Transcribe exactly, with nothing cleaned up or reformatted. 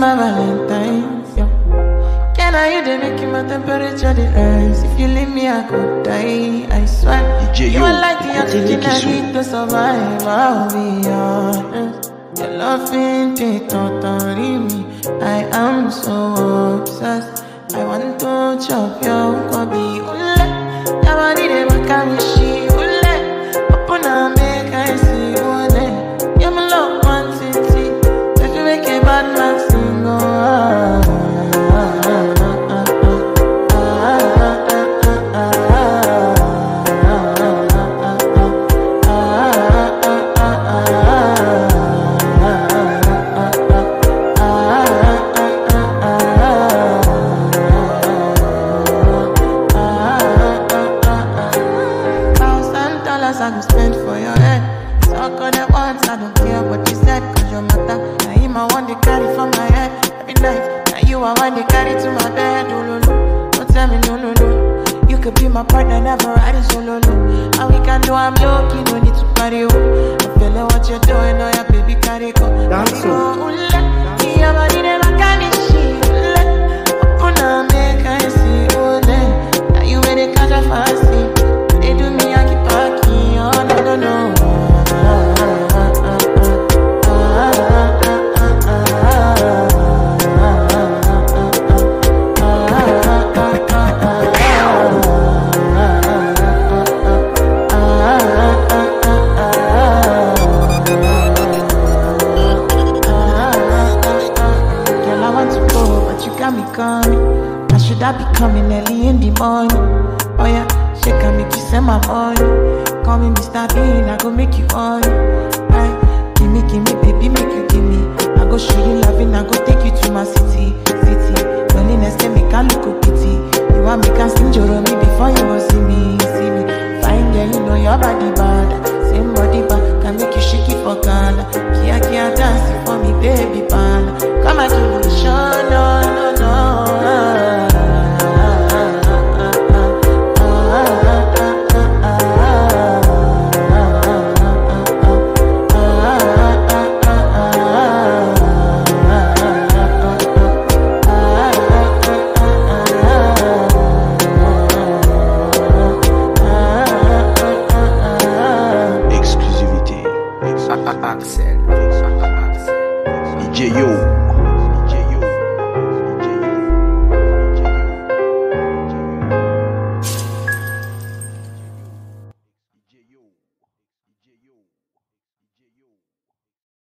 my Valentine. Yo. Can I hear the making my temperature the rise? If you leave me, I could die. I swear. D J, you are like the oxygen I need to survive. I'll be honest. Your love ain't it totally me. I am so obsessed. I want to chop your kobe. Ule, your body they make me she. Ule, open up make I see. Ule, you're my love one city. If you make a bad man sing, oh. I go spend for your head. Talk all the once, I don't care what you said. Cause your matter, now him I want to carry from my head. Every night, now you I want to carry to my bed. Oh, no, no, don't tell me no, no, no. You could be my partner, never riding solo, no. And we can do, I'm lucky, no need to party, oh. I feel like what you're doing, oh yeah, baby, carry go. Carry go, ule. Your body never got me, she, ule. Open up, make I see, ule. Now you ready, catch a fancy. They do me, I keep back. No, no, no. Girl, I want to go, but you got me coming. Now should I be coming early in the morning? Oh yeah, shake and make you send my money. Call me Mister Bean, I go make you on. Aye, gimme, gimme, baby, make you gimme. I go show you loving, I go take you to my city.